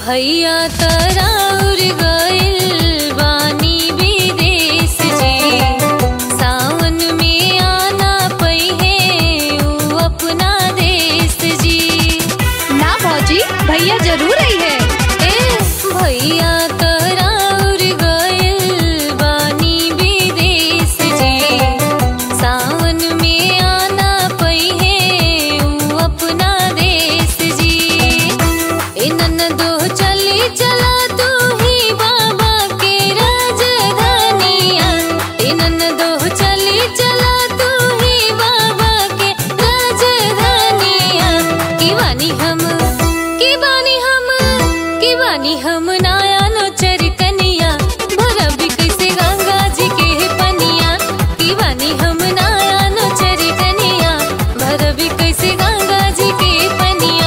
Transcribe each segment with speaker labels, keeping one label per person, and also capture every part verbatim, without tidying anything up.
Speaker 1: भैया तराउर गइल बानी विदेश जी, सावन में आना पइहे ऊ अपना देश जी।
Speaker 2: ना भौजी, भैया जरूर आई है।
Speaker 1: ए भैया तराउर गइल बानी विदेश जी, सावन में आना पइहे ऊ अपना देश जी। ए ननदो चली चला तू ही बाबा के राजधानिया, ए ननदो चली चला तू ही बाबा के राजधानिया। की बानी हम की बानी हम की बानी हम नाया नो चरकनिया, भरबी कैसे गंगा जी के पनिया। की बानी हम नाया नो चरकनिया, भरबी कैसे गंगा जी के पनिया।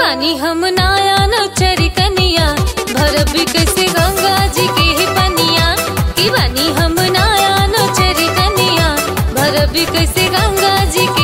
Speaker 1: बानी हम नाया नौचर कनिया भरब कैसे गंगा जी के ही पनिया की बानी हम नाया नौचर कनिया भरब कैसे गंगा जी